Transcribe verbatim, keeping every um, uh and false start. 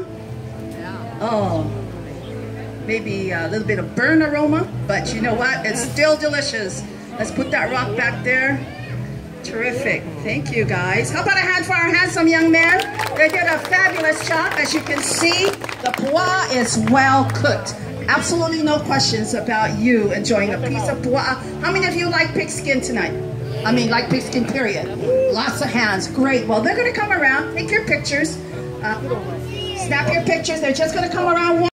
Oh, maybe a little bit of burn aroma, but you know what? It's still delicious. Let's put that rock back there. Terrific. Thank you, guys. How about a hand for our handsome young man? They did a fabulous job. As you can see, the poa is well cooked. Absolutely no questions about you enjoying a piece of poa. How many of you like pig skin tonight? I mean, like pig skin, period. Lots of hands. Great. Well, they're going to come around. Take your pictures. Uh, snap your pictures. They're just going to come around.